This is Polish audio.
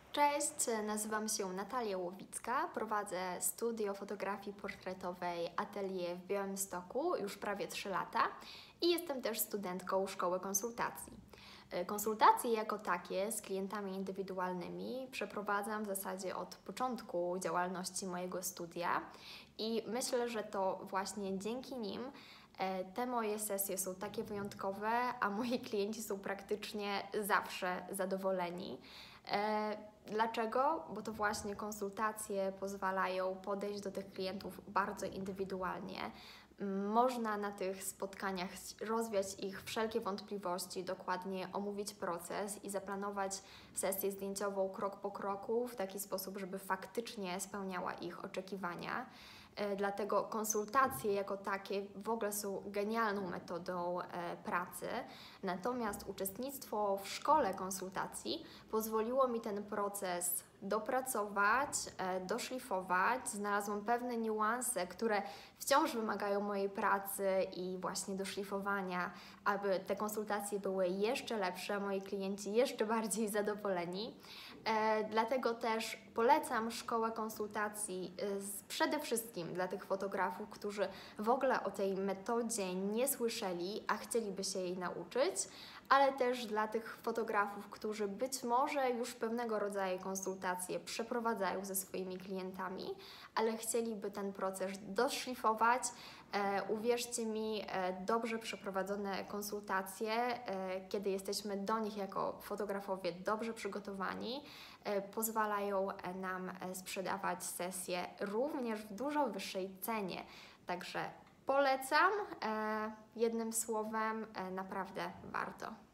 Cześć, nazywam się Natalia Łowicka, prowadzę studio fotografii portretowej Atelier w Białymstoku już prawie 3 lata i jestem też studentką szkoły konsultacji. Konsultacje jako takie z klientami indywidualnymi przeprowadzam w zasadzie od początku działalności mojego studia i myślę, że to właśnie dzięki nim te moje sesje są takie wyjątkowe, a moi klienci są praktycznie zawsze zadowoleni. Dlaczego? Bo to właśnie konsultacje pozwalają podejść do tych klientów bardzo indywidualnie. Można na tych spotkaniach rozwiać ich wszelkie wątpliwości, dokładnie omówić proces i zaplanować sesję zdjęciową krok po kroku w taki sposób, żeby faktycznie spełniała ich oczekiwania. Dlatego konsultacje jako takie w ogóle są genialną metodą pracy. Natomiast uczestnictwo w szkole konsultacji pozwoliło mi ten proces dopracować, doszlifować. Znalazłam pewne niuanse, które wciąż wymagają mojej pracy i właśnie doszlifowania, aby te konsultacje były jeszcze lepsze, moi klienci jeszcze bardziej zadowoleni. Dlatego też polecam szkołę konsultacji przede wszystkim dla tych fotografów, którzy w ogóle o tej metodzie nie słyszeli, a chcieliby się jej nauczyć, ale też dla tych fotografów, którzy być może już pewnego rodzaju konsultacje przeprowadzają ze swoimi klientami, ale chcieliby ten proces doszlifować. Uwierzcie mi, dobrze przeprowadzone konsultacje, kiedy jesteśmy do nich jako fotografowie dobrze przygotowani, pozwalają nam sprzedawać sesje również w dużo wyższej cenie. Także polecam, jednym słowem, naprawdę warto.